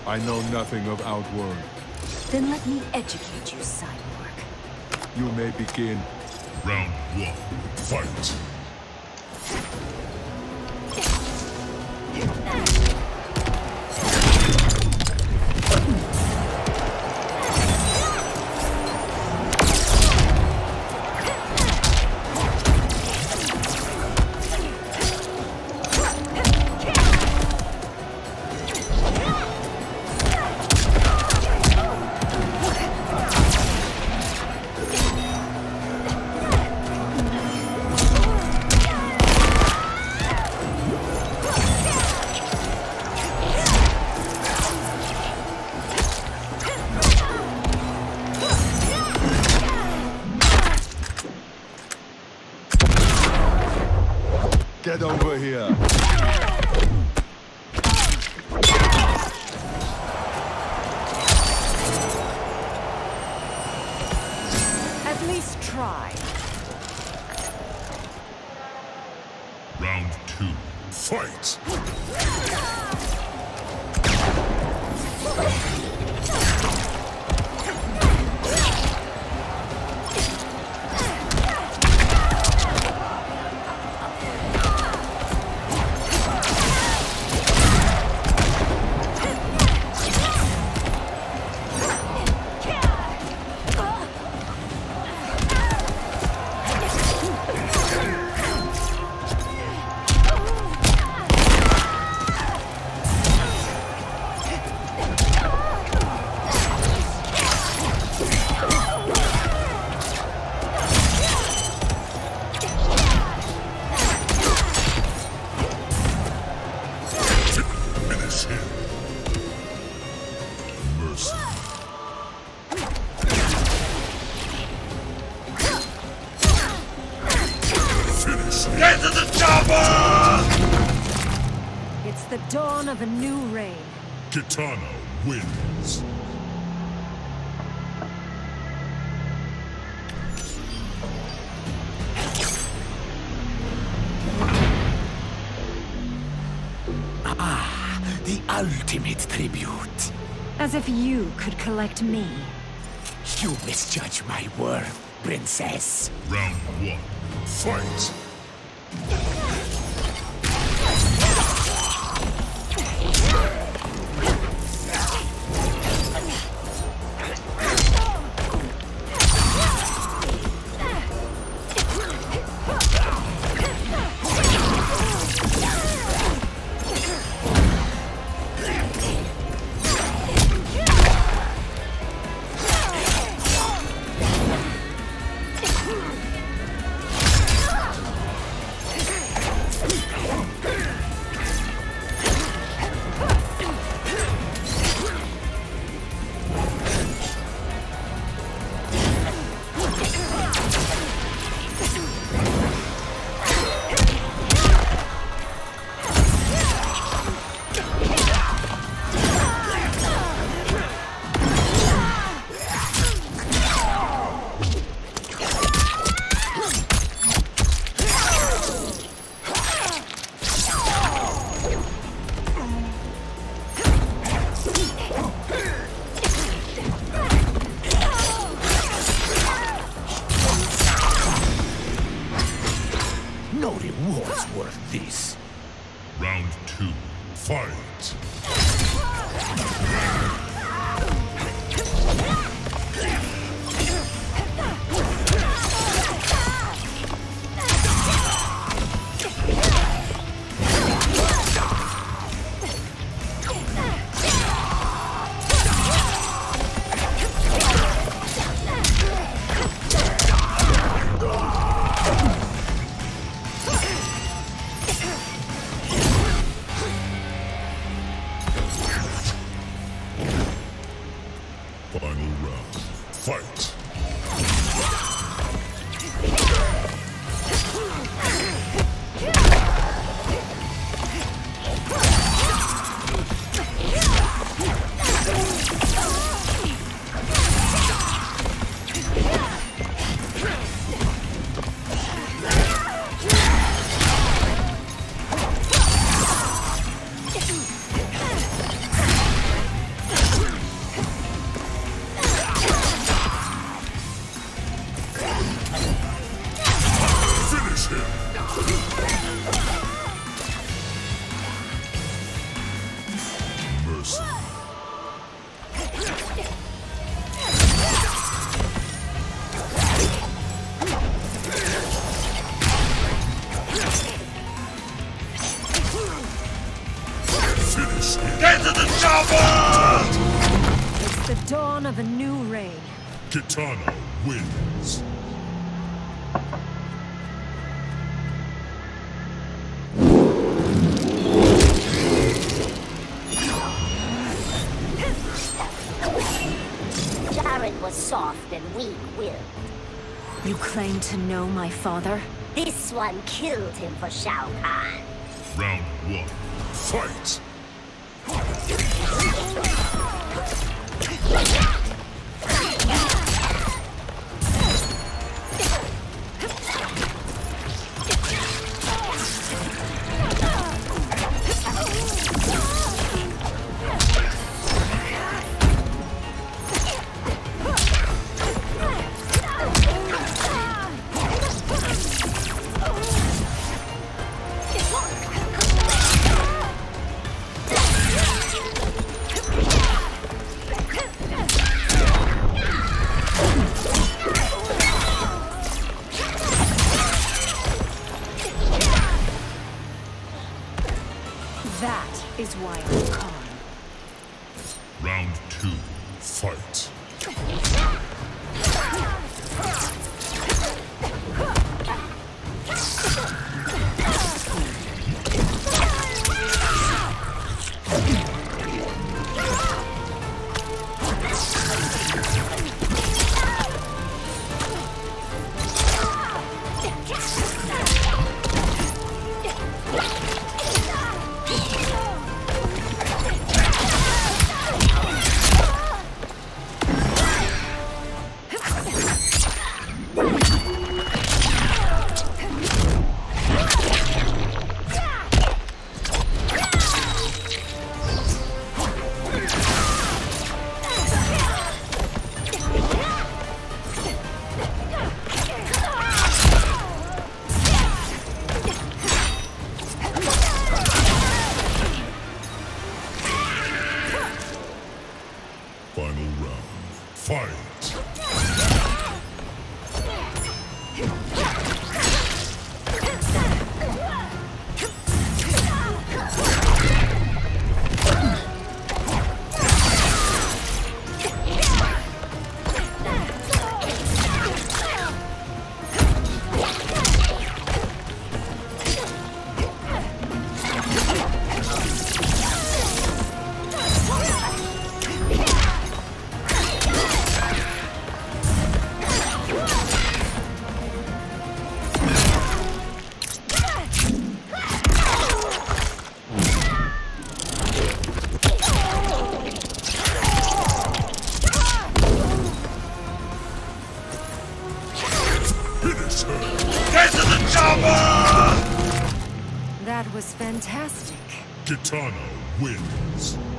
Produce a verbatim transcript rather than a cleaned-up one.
I know nothing of Outworld. Then let me educate you, cyborg. You may begin. Round one, fight! Get over here. At least try. Round two, fight! Get to the chopper! It's the dawn of a new reign. Kitana wins. Ah, the ultimate tribute. As if you could collect me. You misjudge my worth, princess. Round one, fight! No reward's worth this. Round two, fight! Final round, fight! dawn of a new reign. Kitana wins. Jared was soft and weak-willed. You claim to know my father? This one killed him for Shao Kahn. Round one. Fight! That is why I'm Khan. Round two. Fight! Final round. Fight! Get to the chopper! That was fantastic. Kitana wins.